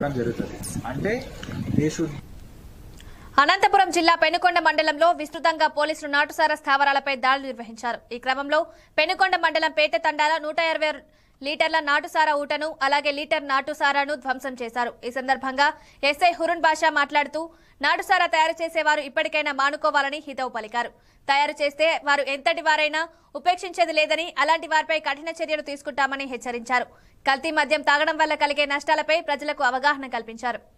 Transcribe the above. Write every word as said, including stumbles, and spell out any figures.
జరుగుతుంది అంటే they should. Anantapuram జిల్లా పెనుకొండ మండలంలో విస్తృతంగా పోలీసులు నాటుసారా స్థావరాలపై దాడులు నిర్వహించారు. ఈ క్రమంలో పెనుకొండ మండలం పేట తండాల నూట ఇరవై లీటర్ల నాటుసారా ఊటను అలాగే లీటర్ నాటుసారాను ధ్వంసం చేశారు. ఈ సందర్భంగా ఎస్ఐ హురున్ బాషా మాట్లాడుతూ నాటుసారా తయారు చేసేవారు ఇప్పటికైనా మానుకోవాలని హితవు పలికారు. తయారు చేస్తే వారు ఎంతటి వారైనా ఉపేక్షించేది లేదని, అలాంటి వారిపై కఠిన చర్యలు తీసుకుంటామని హెచ్చరించారు. కల్తీ మద్యం తాగడం వల్ల కలిగే నష్టాలపై ప్రజలకు అవగాహన కల్పించారు.